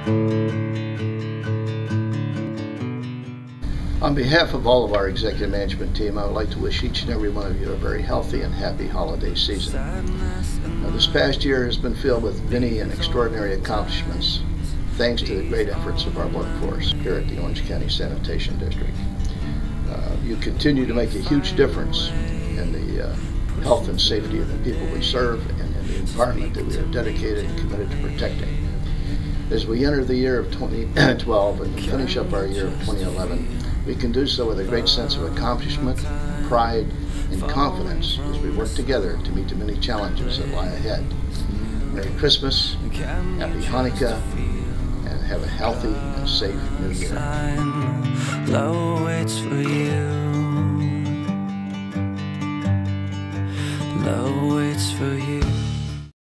On behalf of all of our executive management team, I would like to wish each and every one of you a very healthy and happy holiday season. This past year has been filled with many and extraordinary accomplishments, thanks to the great efforts of our workforce here at the Orange County Sanitation District. You continue to make a huge difference in the health and safety of the people we serve and in the environment that we are dedicated and committed to protecting. As we enter the year of 2012 and finish up our year of 2011, we can do so with a great sense of accomplishment, pride, and confidence as we work together to meet the many challenges that lie ahead. Merry Christmas, Happy Hanukkah, and have a healthy and safe New Year. Love waits for you. Love waits for you.